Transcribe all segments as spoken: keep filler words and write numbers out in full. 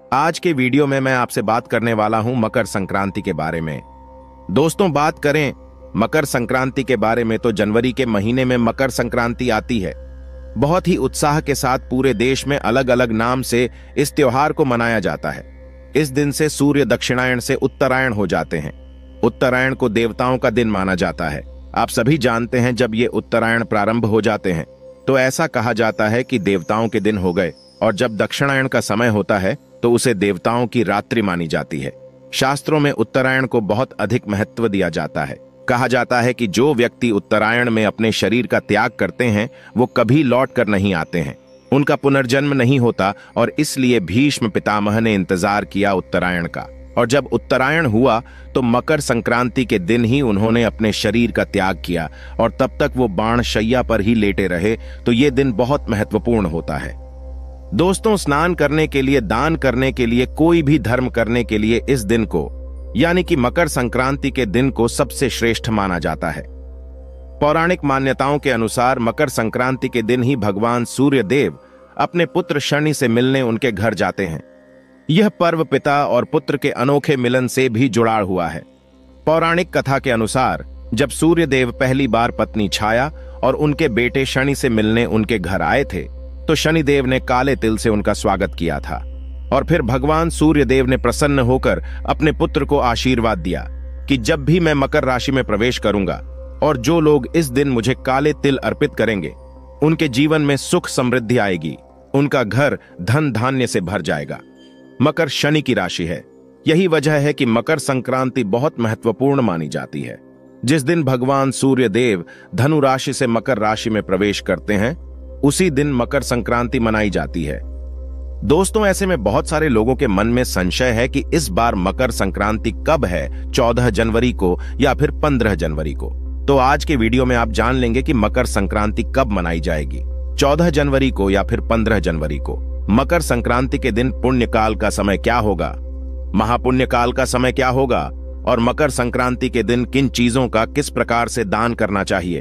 आज के वीडियो में मैं आपसे बात करने वाला हूं मकर संक्रांति के बारे में। दोस्तों, बात करें मकर संक्रांति के बारे में तो जनवरी के महीने में मकर संक्रांति आती है। बहुत ही उत्साह के साथ पूरे देश में अलग अलग नाम से इस त्योहार को मनाया जाता है। इस दिन से सूर्य दक्षिणायन से उत्तरायण हो जाते हैं। उत्तरायण को देवताओं का दिन माना जाता है। आप सभी जानते हैं, जब ये उत्तरायण प्रारंभ हो जाते हैं तो ऐसा कहा जाता है कि देवताओं के दिन हो गए, और जब दक्षिणायन का समय होता है तो उसे देवताओं की रात्रि मानी जाती है। शास्त्रों में उत्तरायण को बहुत अधिक महत्व दिया जाता है। कहा जाता है कि जो व्यक्ति उत्तरायण में अपने शरीर का त्याग करते हैं वो कभी लौट कर नहीं आते हैं, उनका पुनर्जन्म नहीं होता, और इसलिए भीष्म पितामह ने इंतजार किया उत्तरायण का। और जब उत्तरायण हुआ तो मकर संक्रांति के दिन ही उन्होंने अपने शरीर का त्याग किया, और तब तक वो बाण शैया पर ही लेटे रहे। तो ये दिन बहुत महत्वपूर्ण होता है। दोस्तों, स्नान करने के लिए, दान करने के लिए, कोई भी धर्म करने के लिए इस दिन को, यानी कि मकर संक्रांति के दिन को सबसे श्रेष्ठ माना जाता है। पौराणिक मान्यताओं के अनुसार मकर संक्रांति के दिन ही भगवान सूर्य देव अपने पुत्र शनि से मिलने उनके घर जाते हैं। यह पर्व पिता और पुत्र के अनोखे मिलन से भी जुड़ा हुआ है। पौराणिक कथा के अनुसार जब सूर्य देव पहली बार पत्नी छाया और उनके बेटे शनि से मिलने उनके घर आए थे तो शनिदेव ने काले तिल से उनका स्वागत किया था, और फिर भगवान सूर्य देव ने प्रसन्न होकर अपने पुत्र को आशीर्वाद दिया कि जब भी मैं मकर राशि में प्रवेश करूंगा और जो लोग इस दिन मुझे काले तिल अर्पित करेंगे उनके जीवन में सुख समृद्धि आएगी, उनका घर धन धान्य से भर जाएगा। मकर शनि की राशि है। यही वजह है कि मकर संक्रांति बहुत महत्वपूर्ण मानी जाती है। जिस दिन भगवान सूर्य देव धनु राशि से मकर राशि में प्रवेश करते हैं उसी दिन मकर संक्रांति मनाई जाती है। दोस्तों, ऐसे में बहुत सारे लोगों के मन में संशय है कि इस बार मकर संक्रांति कब है, चौदह जनवरी को या फिर पंद्रह जनवरी को। तो आज के वीडियो में आप जान लेंगे कि मकर संक्रांति कब मनाई जाएगी, चौदह जनवरी को या फिर पंद्रह जनवरी को। मकर संक्रांति के दिन पुण्यकाल का समय क्या होगा, महापुण्यकाल का समय क्या होगा, और मकर संक्रांति के दिन किन चीजों का किस प्रकार से दान करना चाहिए,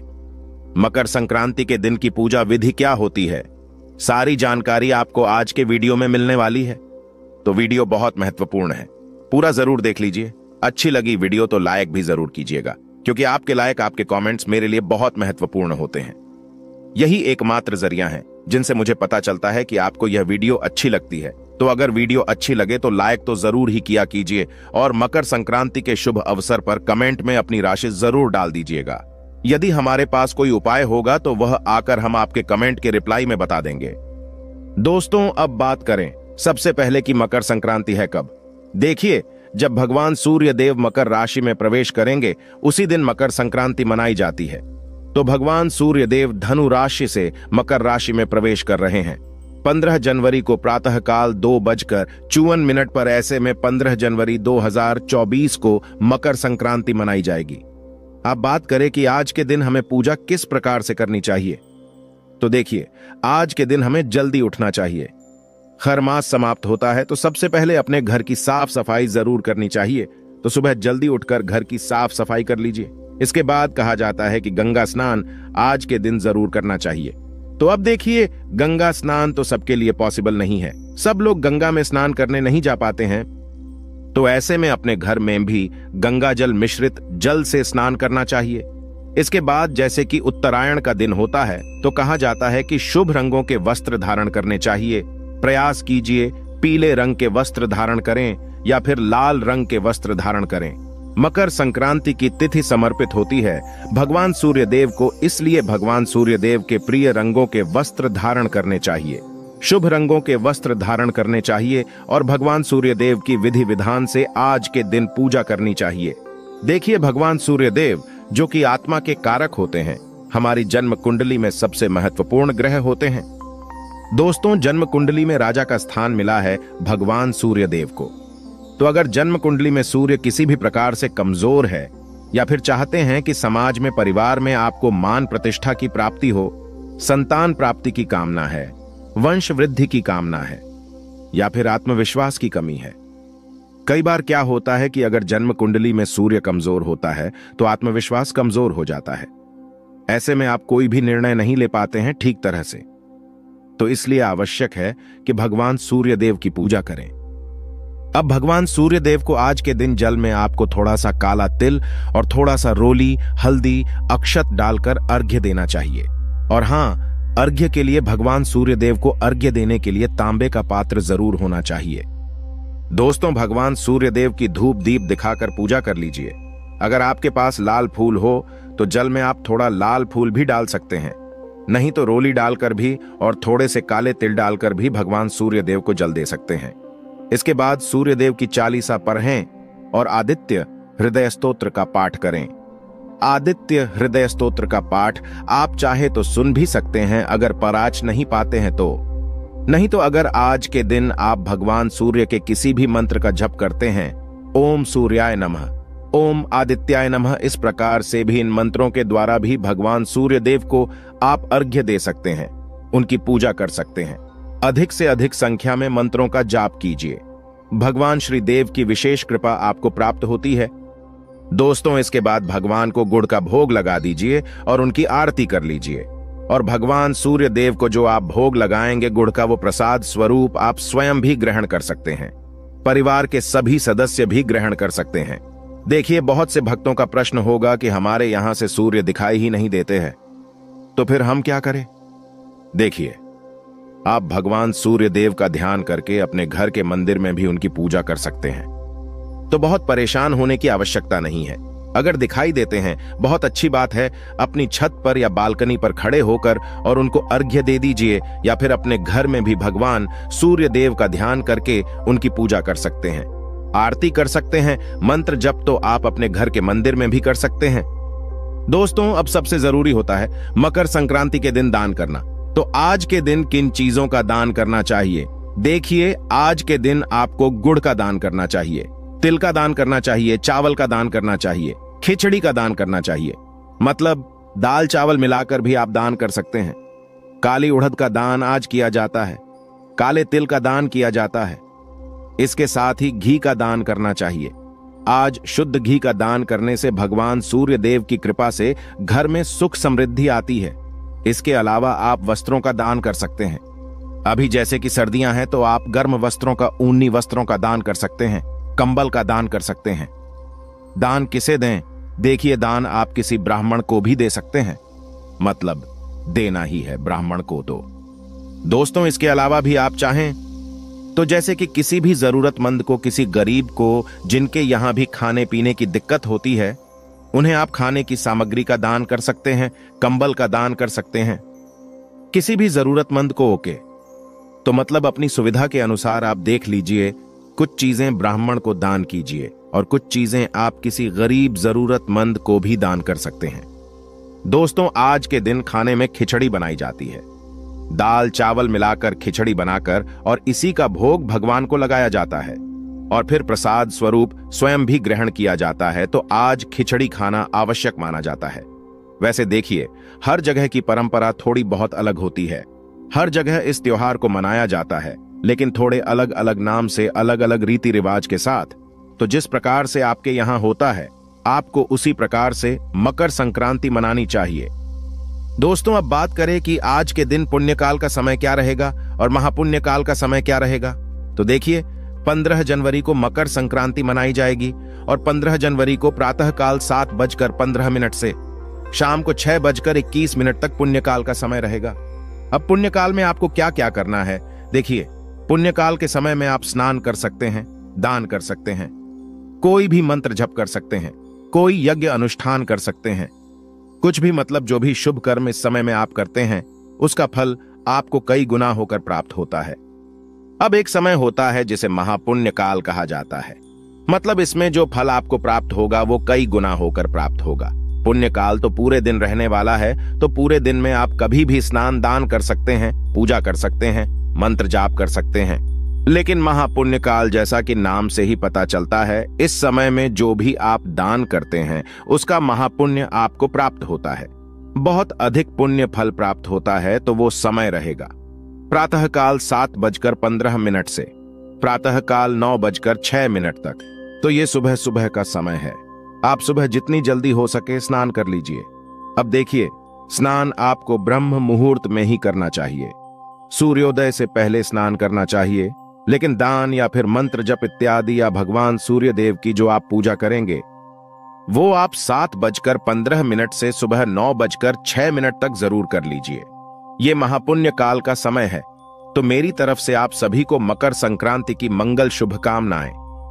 मकर संक्रांति के दिन की पूजा विधि क्या होती है, सारी जानकारी आपको आज के वीडियो में मिलने वाली है। तो वीडियो बहुत महत्वपूर्ण है, पूरा जरूर देख लीजिए। अच्छी लगी वीडियो तो लाइक भी जरूर कीजिएगा, क्योंकि आपके लाइक, आपके कमेंट्स मेरे लिए बहुत महत्वपूर्ण होते हैं। यही एकमात्र जरिया है जिनसे मुझे पता चलता है कि आपको यह वीडियो अच्छी लगती है। तो अगर वीडियो अच्छी लगे तो लाइक तो जरूर ही किया कीजिए, और मकर संक्रांति के शुभ अवसर पर कमेंट में अपनी राशि जरूर डाल दीजिएगा। यदि हमारे पास कोई उपाय होगा तो वह आकर हम आपके कमेंट के रिप्लाई में बता देंगे। दोस्तों, अब बात करें सबसे पहले कि मकर संक्रांति है कब। देखिए, जब भगवान सूर्य देव मकर राशि में प्रवेश करेंगे उसी दिन मकर संक्रांति मनाई जाती है। तो भगवान सूर्य देव धनु राशि से मकर राशि में प्रवेश कर रहे हैं। पंद्रह जनवरी को प्रातः काल दो बजकर चौवन मिनट पर, ऐसे में पंद्रह जनवरी दो हजार चौबीस को मकर संक्रांति मनाई जाएगी। आप बात करें कि आज के दिन हमें पूजा किस प्रकार से करनी चाहिए, तो देखिए, आज के दिन हमें जल्दी उठना चाहिए। हर मास समाप्त होता है तो सबसे पहले अपने घर की साफ सफाई जरूर करनी चाहिए। तो सुबह जल्दी उठकर घर की साफ सफाई कर लीजिए। इसके बाद कहा जाता है कि गंगा स्नान आज के दिन जरूर करना चाहिए। तो अब देखिए, गंगा स्नान तो सबके लिए पॉसिबल नहीं है, सब लोग गंगा में स्नान करने नहीं जा पाते हैं। तो ऐसे में अपने घर में भी गंगा जल मिश्रित जल से स्नान करना चाहिए। इसके बाद जैसे कि उत्तरायण का दिन होता है तो कहा जाता है कि शुभ रंगों के वस्त्र धारण करने चाहिए। प्रयास कीजिए पीले रंग के वस्त्र धारण करें या फिर लाल रंग के वस्त्र धारण करें। मकर संक्रांति की तिथि समर्पित होती है भगवान सूर्य देव को, इसलिए भगवान सूर्य देव के प्रिय रंगों के वस्त्र धारण करने चाहिए। शुभ रंगों के वस्त्र धारण करने चाहिए और भगवान सूर्य देव की विधि विधान से आज के दिन पूजा करनी चाहिए। देखिए, भगवान सूर्य देव जो कि आत्मा के कारक होते हैं, हमारी जन्म कुंडली में सबसे महत्वपूर्ण ग्रह होते हैं। दोस्तों, जन्म कुंडली में राजा का स्थान मिला है भगवान सूर्य देव को। तो अगर जन्म कुंडली में सूर्य किसी भी प्रकार से कमजोर है, या फिर चाहते हैं कि समाज में, परिवार में आपको मान प्रतिष्ठा की प्राप्ति हो, संतान प्राप्ति की कामना है, वंश वृद्धि की कामना है, या फिर आत्मविश्वास की कमी है। कई बार क्या होता है कि अगर जन्म कुंडली में सूर्य कमजोर होता है तो आत्मविश्वास कमजोर हो जाता है। ऐसे में आप कोई भी निर्णय नहीं ले पाते हैं ठीक तरह से। तो इसलिए आवश्यक है कि भगवान सूर्य देव की पूजा करें। अब भगवान सूर्य देव को आज के दिन जल में आपको थोड़ा सा काला तिल और थोड़ा सा रोली, हल्दी, अक्षत डालकर अर्घ्य देना चाहिए। और हाँ, अर्घ्य के लिए भगवान सूर्य देव को अर्घ्य देने के लिए तांबे का पात्र जरूर होना चाहिए। दोस्तों, भगवान सूर्य देव की धूप दीप दिखाकर पूजा कर लीजिए। अगर आपके पास लाल फूल हो तो जल में आप थोड़ा लाल फूल भी डाल सकते हैं, नहीं तो रोली डालकर भी और थोड़े से काले तिल डालकर भी भगवान सूर्य देव को जल दे सकते हैं। इसके बाद सूर्य देव की चालीसा पढ़ें और आदित्य हृदय स्तोत्र का पाठ करें। आदित्य हृदय स्तोत्र का पाठ आप चाहे तो सुन भी सकते हैं, अगर पराच नहीं पाते हैं तो। नहीं तो अगर आज के दिन आप भगवान सूर्य के किसी भी मंत्र का जप करते हैं, ओम सूर्याय नमः, ओम आदित्याय नमः, इस प्रकार से भी इन मंत्रों के द्वारा भी भगवान सूर्य देव को आप अर्घ्य दे सकते हैं, उनकी पूजा कर सकते हैं। अधिक से अधिक संख्या में मंत्रों का जाप कीजिए, भगवान श्री देव की विशेष कृपा आपको प्राप्त होती है। दोस्तों, इसके बाद भगवान को गुड़ का भोग लगा दीजिए और उनकी आरती कर लीजिए। और भगवान सूर्य देव को जो आप भोग लगाएंगे गुड़ का, वो प्रसाद स्वरूप आप स्वयं भी ग्रहण कर सकते हैं, परिवार के सभी सदस्य भी ग्रहण कर सकते हैं। देखिए, बहुत से भक्तों का प्रश्न होगा कि हमारे यहां से सूर्य दिखाई ही नहीं देते हैं, तो फिर हम क्या करें? देखिए, आप भगवान सूर्य देव का ध्यान करके अपने घर के मंदिर में भी उनकी पूजा कर सकते हैं, तो बहुत परेशान होने की आवश्यकता नहीं है। अगर दिखाई देते हैं, बहुत अच्छी बात है, अपनी छत पर या बालकनी पर खड़े होकर और उनको अर्घ्य दे दीजिए, या फिर अपने घर में भी भगवान सूर्य देव का ध्यान करके उनकी पूजा कर सकते हैं, आरती कर सकते हैं। मंत्र जप तो आप अपने घर के मंदिर में भी कर सकते हैं। दोस्तों, अब सबसे जरूरी होता है मकर संक्रांति के दिन दान करना। तो आज के दिन किन चीजों का दान करना चाहिए? देखिए, आज के दिन आपको गुड़ का दान करना चाहिए, तिल का दान करना चाहिए, चावल का दान करना चाहिए, खिचड़ी का दान करना चाहिए, मतलब दाल चावल मिलाकर भी आप दान कर सकते हैं। काली उड़द का दान आज किया जाता है, काले तिल का दान किया जाता है। इसके साथ ही घी का दान करना चाहिए। आज शुद्ध घी का दान करने से भगवान सूर्य देव की कृपा से घर में सुख समृद्धि आती है। इसके अलावा आप वस्त्रों का दान कर सकते हैं। अभी जैसे कि सर्दियां हैं तो आप गर्म वस्त्रों का, ऊनी वस्त्रों का दान कर सकते हैं, कंबल का दान कर सकते हैं। दान किसे दें? देखिए, दान आप किसी ब्राह्मण को भी दे सकते हैं, मतलब देना ही है ब्राह्मण को तो। दोस्तों, इसके अलावा भी आप चाहें तो जैसे कि किसी भी जरूरतमंद को, किसी गरीब को जिनके यहां भी खाने पीने की दिक्कत होती है, उन्हें आप खाने की सामग्री का दान कर सकते हैं, कंबल का दान कर सकते हैं। किसी भी जरूरतमंद को ओके, तो मतलब अपनी सुविधा के अनुसार आप देख लीजिए, कुछ चीजें ब्राह्मण को दान कीजिए और कुछ चीजें आप किसी गरीब जरूरतमंद को भी दान कर सकते हैं। दोस्तों, आज के दिन खाने में खिचड़ी बनाई जाती है, दाल चावल मिलाकर खिचड़ी बनाकर, और इसी का भोग भगवान को लगाया जाता है और फिर प्रसाद स्वरूप स्वयं भी ग्रहण किया जाता है। तो आज खिचड़ी खाना आवश्यक माना जाता है। वैसे देखिए, हर जगह की परंपरा थोड़ी बहुत अलग होती है, हर जगह इस त्योहार को मनाया जाता है, लेकिन थोड़े अलग अलग नाम से, अलग अलग रीति रिवाज के साथ। तो जिस प्रकार से आपके यहां होता है, आपको उसी प्रकार से मकर संक्रांति मनानी चाहिए। दोस्तों, अब बात करें कि आज के दिन पुण्यकाल का समय क्या रहेगा और महापुण्यकाल का समय क्या रहेगा। तो देखिए, पंद्रह जनवरी को मकर संक्रांति मनाई जाएगी और पंद्रह जनवरी को प्रातःकाल सात बजकर पंद्रह मिनट से शाम को छह बजकर इक्कीस मिनट तक पुण्यकाल का समय रहेगा। अब पुण्यकाल में आपको क्या क्या करना है? देखिए, पुण्यकाल के समय में आप स्नान कर सकते हैं, दान कर सकते हैं, कोई भी मंत्र जप कर सकते हैं, कोई यज्ञ अनुष्ठान कर सकते हैं, कुछ भी, मतलब जो भी शुभ कर्म इस समय में आप करते हैं उसका फल आपको कई गुना होकर प्राप्त होता है। अब एक समय होता है जिसे महापुण्य काल कहा जाता है, मतलब इसमें जो फल आपको प्राप्त होगा वो कई गुना होकर प्राप्त होगा। पुण्य काल तो पूरे दिन रहने वाला है, तो पूरे दिन में आप कभी भी स्नान दान कर सकते हैं, पूजा कर सकते हैं, मंत्र जाप कर सकते हैं। लेकिन महापुण्य काल, जैसा कि नाम से ही पता चलता है, इस समय में जो भी आप दान करते हैं उसका महापुण्य आपको प्राप्त होता है, बहुत अधिक पुण्य फल प्राप्त होता है। तो वो समय रहेगा प्रातःकाल सात बजकर पंद्रह मिनट से प्रातःकाल नौ बजकर छह मिनट तक। तो ये सुबह सुबह का समय है। आप सुबह जितनी जल्दी हो सके स्नान कर लीजिए। अब देखिए, स्नान आपको ब्रह्म मुहूर्त में ही करना चाहिए, सूर्योदय से पहले स्नान करना चाहिए। लेकिन दान या फिर मंत्र जप इत्यादि या भगवान सूर्य देव की जो आप पूजा करेंगे वो आप सात बजकर पंद्रह मिनट से सुबह नौ बजकर छह मिनट तक जरूर कर लीजिए। ये महापुण्य काल का समय है। तो मेरी तरफ से आप सभी को मकर संक्रांति की मंगल शुभकामनाएं।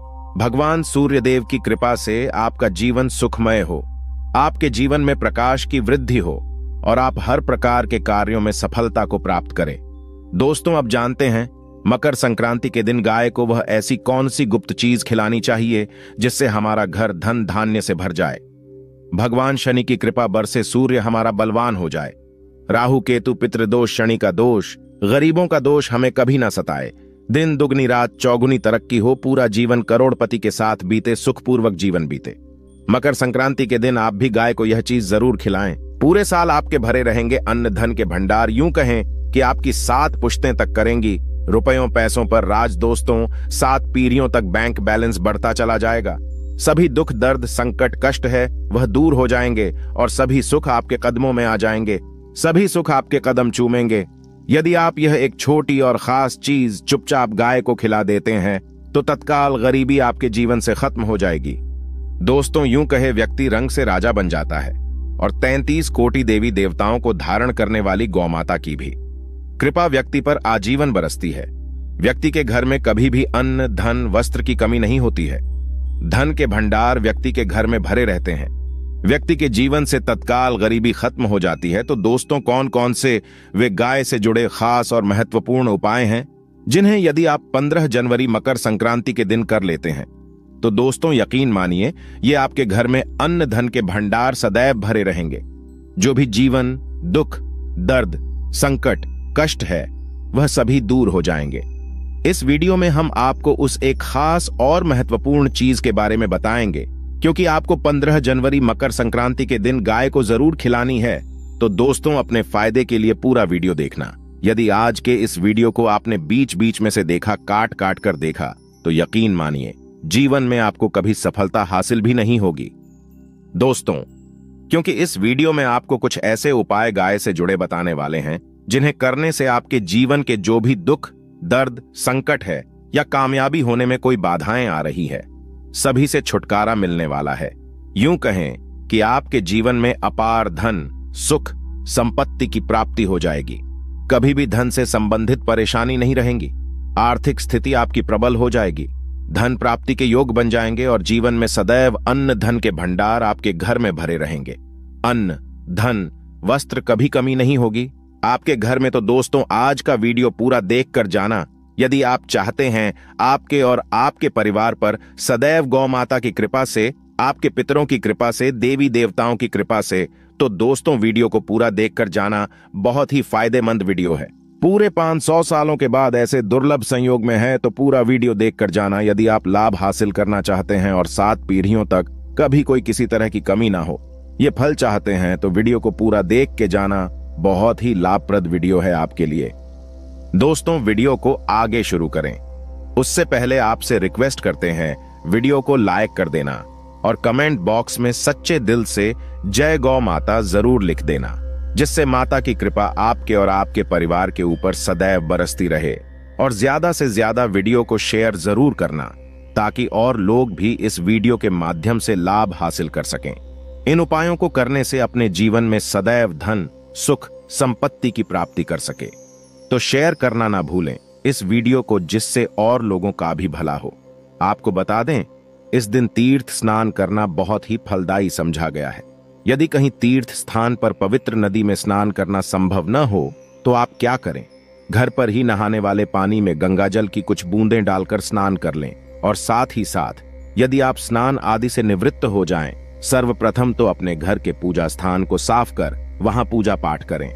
भगवान सूर्य देव की कृपा से आपका जीवन सुखमय हो, आपके जीवन में प्रकाश की वृद्धि हो और आप हर प्रकार के कार्यों में सफलता को प्राप्त करें। दोस्तों, अब जानते हैं मकर संक्रांति के दिन गाय को वह ऐसी कौन सी गुप्त चीज खिलानी चाहिए जिससे हमारा घर धन धान्य से भर जाए, भगवान शनि की कृपा बरसे, सूर्य हमारा बलवान हो जाए, राहु केतु पितृदोष शनि का दोष गरीबों का दोष हमें कभी ना सताए, दिन दुगनी रात चौगुनी तरक्की हो, पूरा जीवन करोड़पति के साथ बीते, सुखपूर्वक जीवन बीते। मकर संक्रांति के दिन आप भी गाय को यह चीज जरूर खिलाएं। पूरे साल आपके भरे रहेंगे अन्न धन के भंडार, यूं कहें कि आपकी सात पुश्तें तक करेंगी रुपयों पैसों पर राज। दोस्तों, सात पीढ़ियों तक बैंक बैलेंस बढ़ता चला जाएगा। सभी दुख दर्द संकट कष्ट है वह दूर हो जाएंगे और सभी सुख आपके कदमों में आ जाएंगे, सभी सुख आपके कदम चूमेंगे। यदि आप यह एक छोटी और खास चीज चुपचाप गाय को खिला देते हैं तो तत्काल गरीबी आपके जीवन से खत्म हो जाएगी। दोस्तों, यूं कहे व्यक्ति रंग से राजा बन जाता है और तैंतीस कोटि देवी देवताओं को धारण करने वाली गौमाता की भी कृपा व्यक्ति पर आजीवन बरसती है। व्यक्ति के घर में कभी भी अन्न धन वस्त्र की कमी नहीं होती है। धन के भंडार व्यक्ति के घर में भरे रहते हैं। व्यक्ति के जीवन से तत्काल गरीबी खत्म हो जाती है। तो दोस्तों, कौन कौन से वे गाय से जुड़े खास और महत्वपूर्ण उपाय हैं जिन्हें यदि आप पंद्रह जनवरी मकर संक्रांति के दिन कर लेते हैं तो दोस्तों यकीन मानिए ये आपके घर में अन्न धन के भंडार सदैव भरे रहेंगे। जो भी जीवन दुख दर्द संकट कष्ट है वह सभी दूर हो जाएंगे। इस वीडियो में हम आपको उस एक खास और महत्वपूर्ण चीज के बारे में बताएंगे, क्योंकि आपको पंद्रह जनवरी मकर संक्रांति के दिन गाय को जरूर खिलानी है। तो दोस्तों, अपने फायदे के लिए पूरा वीडियो देखना। यदि आज के इस वीडियो को आपने बीच बीच में से देखा, काट काट कर देखा, तो यकीन मानिए जीवन में आपको कभी सफलता हासिल भी नहीं होगी। दोस्तों, क्योंकि इस वीडियो में आपको कुछ ऐसे उपाय गाय से जुड़े बताने वाले हैं जिन्हें करने से आपके जीवन के जो भी दुख दर्द संकट है या कामयाबी होने में कोई बाधाएं आ रही है, सभी से छुटकारा मिलने वाला है। यूं कहें कि आपके जीवन में अपार धन सुख संपत्ति की प्राप्ति हो जाएगी। कभी भी धन से संबंधित परेशानी नहीं रहेंगी। आर्थिक स्थिति आपकी प्रबल हो जाएगी। धन प्राप्ति के योग बन जाएंगे और जीवन में सदैव अन्न धन के भंडार आपके घर में भरे रहेंगे। अन्न धन वस्त्र कभी कमी नहीं होगी आपके घर में। तो दोस्तों, आज का वीडियो पूरा देख कर जाना। यदि आप चाहते हैं आपके और आपके परिवार पर सदैव गौ माता की कृपा से, आपके पितरों की कृपा से, देवी देवताओं की कृपा से, तो दोस्तों वीडियो को पूरा देखकर जाना। बहुत ही फायदेमंद वीडियो है। पूरे पाँच सौ सालों के बाद ऐसे दुर्लभ संयोग में है तो पूरा वीडियो देखकर जाना यदि आप लाभ हासिल करना चाहते हैं और सात पीढ़ियों तक कभी कोई किसी तरह की कमी ना हो। ये फल चाहते हैं तो वीडियो को पूरा देख के जाना। बहुत ही लाभप्रद वीडियो है आपके लिए। दोस्तों, वीडियो को आगे शुरू करें उससे पहले आपसे रिक्वेस्ट करते हैं वीडियो को लाइक कर देना और कमेंट बॉक्स में सच्चे दिल से जय गौ माता जरूर लिख देना, जिससे माता की कृपा आपके और आपके परिवार के ऊपर सदैव बरसती रहे। और ज्यादा से ज्यादा वीडियो को शेयर जरूर करना ताकि और लोग भी इस वीडियो के माध्यम से लाभ हासिल कर सकें। इन उपायों को करने से अपने जीवन में सदैव धन सुख संपत्ति की प्राप्ति कर सके। तो शेयर करना ना भूलें इस वीडियो को, जिससे और लोगों का भी भला हो। आपको बता दें, इस दिन तीर्थ स्नान करना बहुत ही फलदायी समझा गया है। यदि कहीं तीर्थ स्थान पर पवित्र नदी में स्नान करना संभव न हो तो आप क्या करें, घर पर ही नहाने वाले पानी में गंगा जल की कुछ बूंदें डालकर स्नान कर लें। और साथ ही साथ यदि आप स्नान आदि से निवृत्त हो जाएं, सर्वप्रथम तो अपने घर के पूजा स्थान को साफ कर वहां पूजा पाठ करें।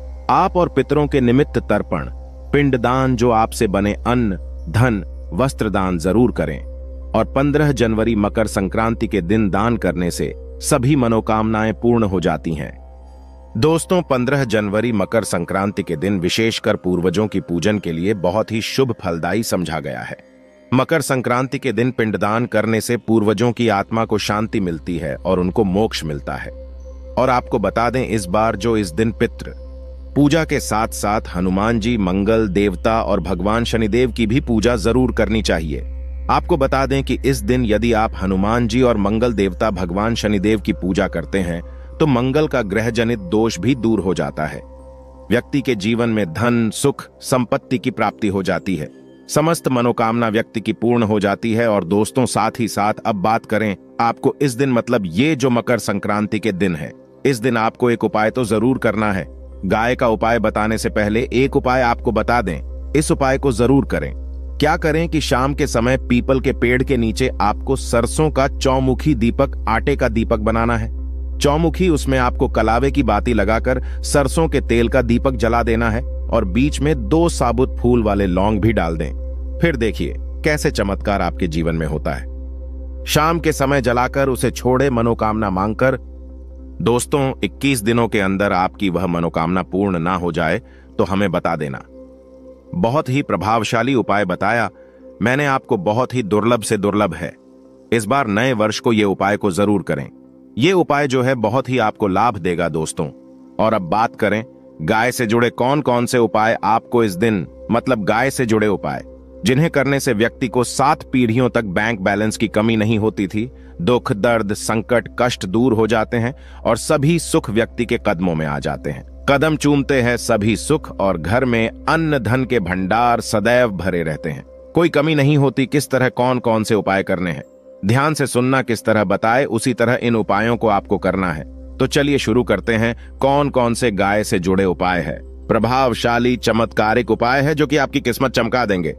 आप और पितरों के निमित्त तर्पण पिंडदान, जो आपसे बने अन्न धन वस्त्र दान जरूर करें। और पंद्रह जनवरी मकर संक्रांति के दिन दान करने से सभी मनोकामनाएं पूर्ण हो जाती हैं। दोस्तों, पंद्रह जनवरी मकर संक्रांति के दिन विशेषकर पूर्वजों की पूजन के लिए बहुत ही शुभ फलदायी समझा गया है। मकर संक्रांति के दिन पिंडदान करने से पूर्वजों की आत्मा को शांति मिलती है और उनको मोक्ष मिलता है। और आपको बता दें, इस बार जो इस दिन पितृ पूजा के साथ साथ हनुमान जी, मंगल देवता और भगवान शनिदेव की भी पूजा जरूर करनी चाहिए। आपको बता दें कि इस दिन यदि आप हनुमान जी और मंगल देवता भगवान शनिदेव की पूजा करते हैं तो मंगल का ग्रह जनित दोष भी दूर हो जाता है। व्यक्ति के जीवन में धन, सुख, संपत्ति की प्राप्ति हो जाती है। समस्त मनोकामना व्यक्ति की पूर्ण हो जाती है। और दोस्तों, साथ ही साथ अब बात करें आपको इस दिन, मतलब ये जो मकर संक्रांति के दिन है, इस दिन आपको एक उपाय तो जरूर करना है। गाय का उपाय बताने से पहले एक उपाय आपको बता दें, इस उपाय को जरूर करें। क्या करें कि शाम के समय पीपल के पेड़ के नीचे आपको सरसों का चौमुखी दीपक, आटे का दीपक बनाना है। चौमुखी, उसमें आपको कलावे की बाती लगाकर सरसों के तेल का दीपक जला देना है और बीच में दो साबुत फूल वाले लौंग भी डाल दें। फिर देखिए कैसे चमत्कार आपके जीवन में होता है। शाम के समय जलाकर उसे छोड़े मनोकामना मांगकर। दोस्तों, इक्कीस दिनों के अंदर आपकी वह मनोकामना पूर्ण ना हो जाए तो हमें बता देना। बहुत ही प्रभावशाली उपाय बताया मैंने आपको, बहुत ही दुर्लभ से दुर्लभ है। इस बार नए वर्ष को यह उपाय को जरूर करें। यह उपाय जो है बहुत ही आपको लाभ देगा दोस्तों। और अब बात करें गाय से जुड़े कौन कौन से उपाय आपको इस दिन, मतलब गाय से जुड़े उपाय जिन्हें करने से व्यक्ति को सात पीढ़ियों तक बैंक बैलेंस की कमी नहीं होती थी। दुख, दर्द, संकट, कष्ट दूर हो जाते हैं और सभी सुख व्यक्ति के कदमों में आ जाते हैं। कदम चूमते हैं सभी सुख और घर में अन्न धन के भंडार सदैव भरे रहते हैं। कोई कमी नहीं होती। किस तरह कौन कौन से उपाय करने हैं, ध्यान से सुनना। किस तरह बताए उसी तरह इन उपायों को आपको करना है। तो चलिए शुरू करते हैं। कौन कौन से गाय से जुड़े उपाय है। प्रभावशाली चमत्कारिक उपाय है जो कि आपकी किस्मत चमका देंगे।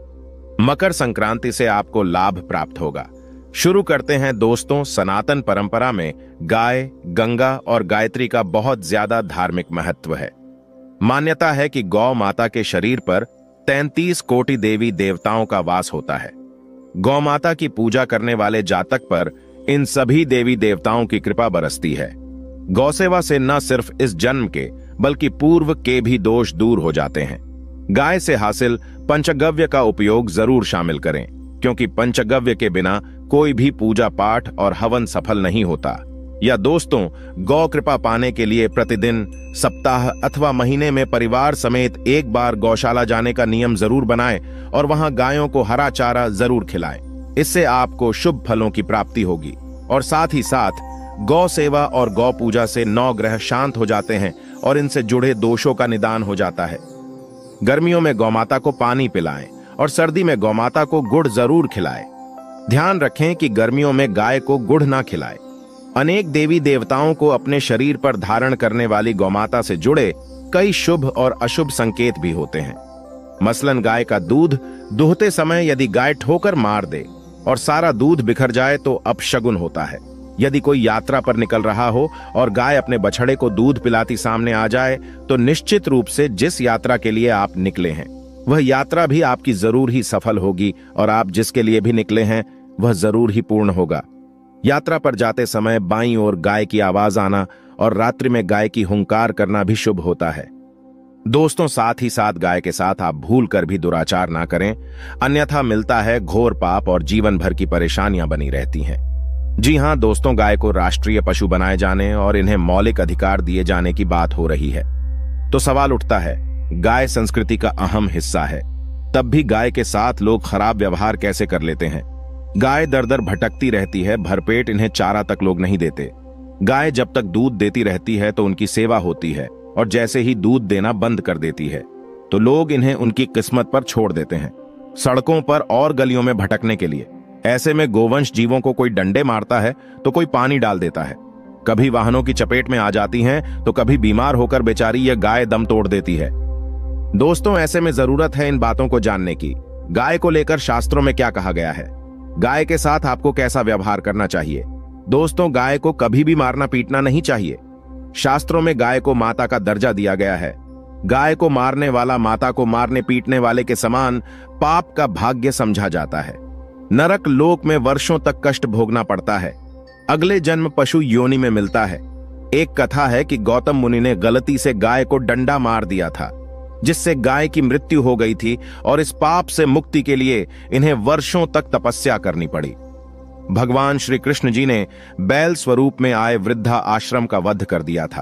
मकर संक्रांति से आपको लाभ प्राप्त होगा। शुरू करते हैं दोस्तों। सनातन परंपरा में गाय, गंगा और गायत्री का बहुत ज्यादा धार्मिक महत्व है। मान्यता है कि गौ माता के शरीर पर तैंतीस कोटि देवी देवताओं का वास होता है। गौ माता की पूजा करने वाले जातक पर इन सभी देवी देवताओं की कृपा बरसती है। गौसेवा से न सिर्फ इस जन्म के बल्कि पूर्व के भी दोष दूर हो जाते हैं। गाय से हासिल पंचगव्य का उपयोग जरूर शामिल करें, क्योंकि पंचगव्य के बिना कोई भी पूजा पाठ और हवन सफल नहीं होता। या दोस्तों, गौ कृपा पाने के लिए प्रतिदिन, सप्ताह अथवा महीने में परिवार समेत एक बार गौशाला जाने का नियम जरूर बनाएं और वहां गायों को हरा चारा जरूर खिलाएं। इससे आपको शुभ फलों की प्राप्ति होगी। और साथ ही साथ गौ सेवा और गौ पूजा से नौ ग्रह शांत हो जाते हैं और इनसे जुड़े दोषों का निदान हो जाता है। गर्मियों में गौमाता को पानी पिलाएं और सर्दी में गौमाता को गुड़ जरूर खिलाएं। ध्यान रखें कि गर्मियों में गाय को गुड़ ना खिलाएं। अनेक देवी देवताओं को अपने शरीर पर धारण करने वाली गौमाता से जुड़े कई शुभ और अशुभ संकेत भी होते हैं। मसलन गाय का दूध दुहते समय यदि गाय ठोकर मार दे और सारा दूध बिखर जाए तो अपशगुन होता है। यदि कोई यात्रा पर निकल रहा हो और गाय अपने बछड़े को दूध पिलाती सामने आ जाए तो निश्चित रूप से जिस यात्रा के लिए आप निकले हैं वह यात्रा भी आपकी जरूर ही सफल होगी और आप जिसके लिए भी निकले हैं वह जरूर ही पूर्ण होगा। यात्रा पर जाते समय बाईं ओर गाय की आवाज आना और रात्रि में गाय की हुंकार करना भी शुभ होता है। दोस्तों, साथ ही साथ गाय के साथ आप भूल कर भी दुराचार ना करें, अन्यथा मिलता है घोर पाप और जीवन भर की परेशानियां बनी रहती हैं। जी हां दोस्तों, गाय को राष्ट्रीय पशु बनाए जाने और इन्हें मौलिक अधिकार दिए जाने की बात हो रही है। तो सवाल उठता है, गाय संस्कृति का अहम हिस्सा है, तब भी गाय के साथ लोग खराब व्यवहार कैसे कर लेते हैं। गाय दर दर भटकती रहती है, भरपेट इन्हें चारा तक लोग नहीं देते। गाय जब तक दूध देती रहती है तो उनकी सेवा होती है और जैसे ही दूध देना बंद कर देती है तो लोग इन्हें उनकी किस्मत पर छोड़ देते हैं, सड़कों पर और गलियों में भटकने के लिए। ऐसे में गोवंश जीवों को कोई डंडे मारता है तो कोई पानी डाल देता है, कभी वाहनों की चपेट में आ जाती हैं तो कभी बीमार होकर बेचारी यह गाय दम तोड़ देती है। दोस्तों, ऐसे में जरूरत है इन बातों को जानने की। गाय को लेकर शास्त्रों में क्या कहा गया है, गाय के साथ आपको कैसा व्यवहार करना चाहिए। दोस्तों, गाय को कभी भी मारना पीटना नहीं चाहिए। शास्त्रों में गाय को माता का दर्जा दिया गया है। गाय को मारने वाला माता को मारने पीटने वाले के समान पाप का भाग्य समझा जाता है। नरक लोक में वर्षों तक कष्ट भोगना पड़ता है। अगले जन्म पशु योनि में मिलता है। एक कथा है कि गौतम मुनि ने गलती से गाय को डंडा मार दिया था, जिससे गाय की मृत्यु हो गई थी और इस पाप से मुक्ति के लिए इन्हें वर्षों तक तपस्या करनी पड़ी। भगवान श्री कृष्ण जी ने बैल स्वरूप में आए वृद्धा आश्रम का वध कर दिया था।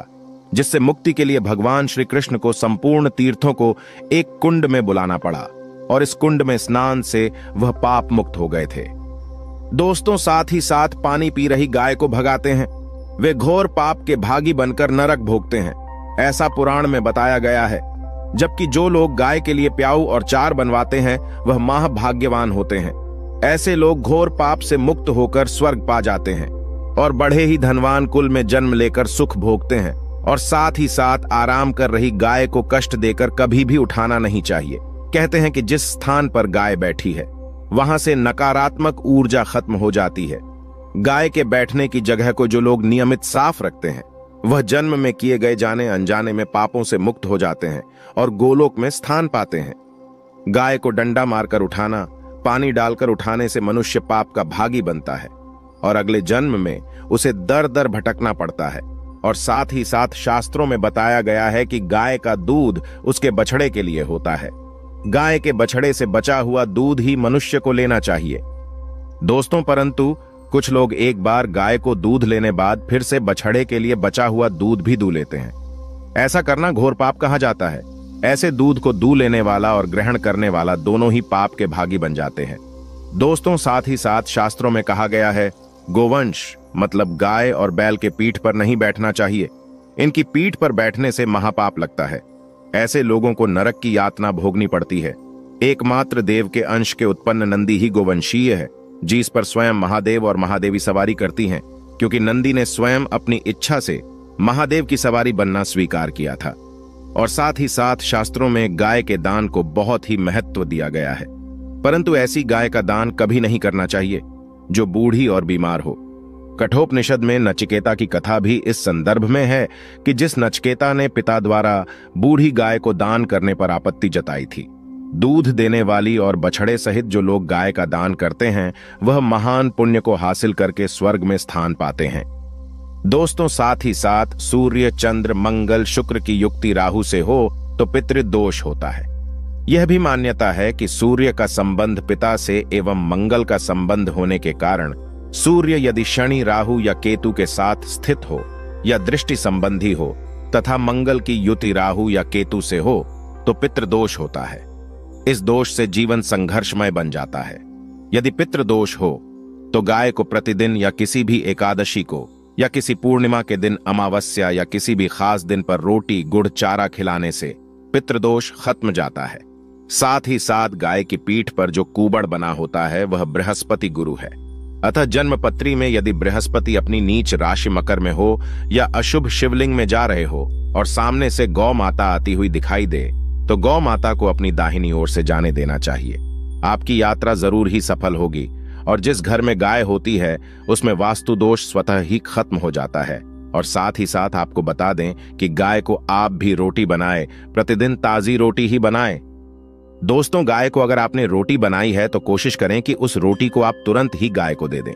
जिससे मुक्ति के लिए भगवान श्री कृष्ण को संपूर्ण तीर्थों को एक कुंड में बुलाना पड़ा और इस कुंड में स्नान से वह पाप मुक्त हो गए थे। दोस्तों, साथ ही साथ पानी पी रही गाय को भगाते हैं। वे घोर पाप के भागी बनकर नरक भोगते हैं, ऐसा पुराण में बताया गया है। जबकि जो लोग गाय के लिए प्याऊ और चार बनवाते हैं वह महाभाग्यवान होते हैं। ऐसे लोग घोर पाप से मुक्त होकर स्वर्ग पा जाते हैं और बड़े ही धनवान कुल में जन्म लेकर सुख भोगते हैं। और साथ ही साथ आराम कर रही गाय को कष्ट देकर कभी भी उठाना नहीं चाहिए। कहते हैं कि जिस स्थान पर गाय बैठी है वहां से नकारात्मक ऊर्जा खत्म हो जाती है। गाय के बैठने की जगह को जो लोग नियमित साफ रखते हैं वह जन्म में किए गए जाने अनजाने में पापों से मुक्त हो जाते हैं और गोलोक में स्थान पाते हैं। गाय को डंडा मारकर उठाना, पानी डालकर उठाने से मनुष्य पाप का भागी बनता है और अगले जन्म में उसे दर दर भटकना पड़ता है। और साथ ही साथ शास्त्रों में बताया गया है कि गाय का दूध उसके बछड़े के लिए होता है। गाय के बछड़े से बचा हुआ दूध ही मनुष्य को लेना चाहिए। दोस्तों, परंतु कुछ लोग एक बार गाय को दूध लेने बाद फिर से बछड़े के लिए बचा हुआ दूध भी दूह लेते हैं। ऐसा करना घोर पाप कहा जाता है। ऐसे दूध को दूह लेने वाला और ग्रहण करने वाला दोनों ही पाप के भागी बन जाते हैं। दोस्तों, साथ ही साथ शास्त्रों में कहा गया है, गोवंश मतलब गाय और बैल के पीठ पर नहीं बैठना चाहिए। इनकी पीठ पर बैठने से महापाप लगता है। ऐसे लोगों को नरक की यातना भोगनी पड़ती है। एकमात्र देव के अंश के उत्पन्न नंदी ही गोवंशीय है, जिस पर स्वयं महादेव और महादेवी सवारी करती हैं, क्योंकि नंदी ने स्वयं अपनी इच्छा से महादेव की सवारी बनना स्वीकार किया था। और साथ ही साथ शास्त्रों में गाय के दान को बहुत ही महत्व दिया गया है। परंतु ऐसी गाय का दान कभी नहीं करना चाहिए जो बूढ़ी और बीमार हो। कठोपनिषद में नचिकेता की कथा भी इस संदर्भ में है कि जिस नचिकेता ने पिता द्वारा बूढ़ी गाय को दान करने पर आपत्ति जताई थी। दूध देने वाली और बछड़े सहित जो लोग गाय का दान करते हैं वह महान पुण्य को हासिल करके स्वर्ग में स्थान पाते हैं। दोस्तों, साथ ही साथ सूर्य, चंद्र, मंगल, शुक्र की युक्ति राहु से हो तो पितृदोष होता है। यह भी मान्यता है कि सूर्य का संबंध पिता से एवं मंगल का संबंध होने के कारण सूर्य यदि शनि, राहु या केतु के साथ स्थित हो या दृष्टि संबंधी हो तथा मंगल की युति राहु या केतु से हो तो पितृदोष होता है। इस दोष से जीवन संघर्षमय बन जाता है। यदि पितृदोष हो तो गाय को प्रतिदिन या किसी भी एकादशी को या किसी पूर्णिमा के दिन, अमावस्या या किसी भी खास दिन पर रोटी, गुड़, चारा खिलाने से पितृदोष खत्म जाता है। साथ ही साथ गाय की पीठ पर जो कूबड़ बना होता है वह बृहस्पति गुरु है। अतः जन्मपत्री में यदि बृहस्पति अपनी नीच राशि मकर में हो या अशुभ शिवलिंग में जा रहे हो और सामने से गौ माता आती हुई दिखाई दे तो गौ माता को अपनी दाहिनी ओर से जाने देना चाहिए। आपकी यात्रा जरूर ही सफल होगी और जिस घर में गाय होती है उसमें वास्तु दोष स्वतः ही खत्म हो जाता है। और साथ ही साथ आपको बता दें कि गाय को आप भी रोटी बनाए, प्रतिदिन ताजी रोटी ही बनाए। दोस्तों, गाय को अगर आपने रोटी बनाई है तो कोशिश करें कि उस रोटी को आप तुरंत ही गाय को दे दें।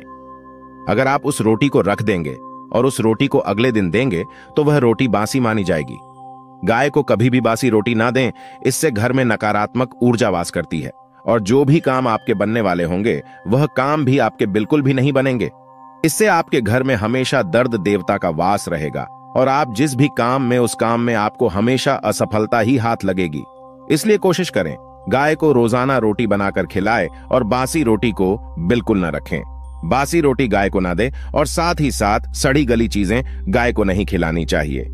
अगर आप उस रोटी को रख देंगे और उस रोटी को अगले दिन देंगे तो वह रोटी बासी मानी जाएगी। गाय को कभी भी बासी रोटी ना दें, इससे घर में नकारात्मक ऊर्जा वास करती है और जो भी काम आपके बनने वाले होंगे वह काम भी आपके बिल्कुल भी नहीं बनेंगे। इससे आपके घर में हमेशा दर्द देवता का वास रहेगा और आप जिस भी काम में उस काम में आपको हमेशा असफलता ही हाथ लगेगी। इसलिए कोशिश करें गाय को रोजाना रोटी बनाकर खिलाए और बासी रोटी को बिल्कुल न रखें। बासी रोटी गाय को ना दे और साथ ही साथ सड़ी गली चीजें गाय को नहीं खिलानी चाहिए।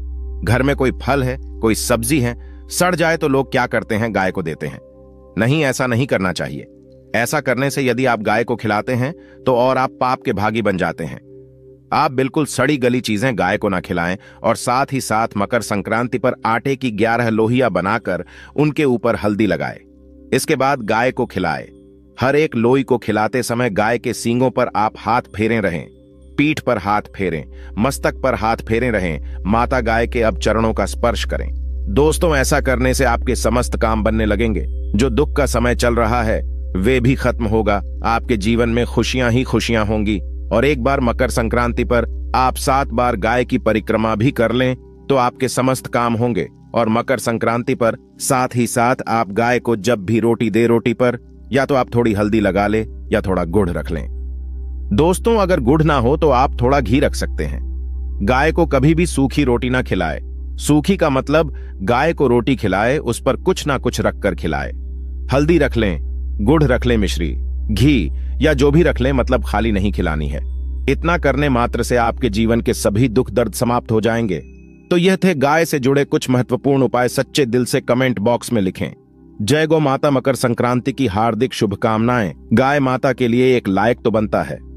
घर में कोई फल है, कोई सब्जी है, सड़ जाए तो लोग क्या करते हैं, गाय को देते हैं। नहीं, ऐसा नहीं करना चाहिए। ऐसा करने से यदि आप गाय को खिलाते हैं तो और आप पाप के भागी बन जाते हैं। आप बिल्कुल सड़ी गली चीजें गाय को ना खिलाएं और साथ ही साथ मकर संक्रांति पर आटे की ग्यारह लोहिया बनाकर उनके ऊपर हल्दी लगाए। इसके बाद गाय को खिलाए। हर एक लोई को खिलाते समय गाय के सींगों पर आप हाथ फेरे रहें, पीठ पर हाथ फेरें, मस्तक पर हाथ फेरे रहें। माता गाय के अब चरणों का स्पर्श करें। दोस्तों, ऐसा करने से आपके समस्त काम बनने लगेंगे। जो दुख का समय चल रहा है वे भी खत्म होगा। आपके जीवन में खुशियां ही खुशियां होंगी। और एक बार मकर संक्रांति पर आप सात बार गाय की परिक्रमा भी कर लें तो आपके समस्त काम होंगे। और मकर संक्रांति पर साथ ही साथ आप गाय को जब भी रोटी दे, रोटी पर या तो आप थोड़ी हल्दी लगा ले या थोड़ा गुड़ रख लें। दोस्तों, अगर गुड़ ना हो तो आप थोड़ा घी रख सकते हैं। गाय को कभी भी सूखी रोटी ना खिलाए। सूखी का मतलब गाय को रोटी खिलाए, उस पर कुछ ना कुछ रखकर खिलाए। हल्दी रख लें, गुड़ रख लें, मिश्री, घी या जो भी रख लें, मतलब खाली नहीं खिलानी है। इतना करने मात्र से आपके जीवन के सभी दुख दर्द समाप्त हो जाएंगे। तो यह थे गाय से जुड़े कुछ महत्वपूर्ण उपाय। सच्चे दिल से कमेंट बॉक्स में लिखें। जय गौ माता। मकर संक्रांति की हार्दिक शुभकामनाएं। गाय माता के लिए एक लायक तो बनता है।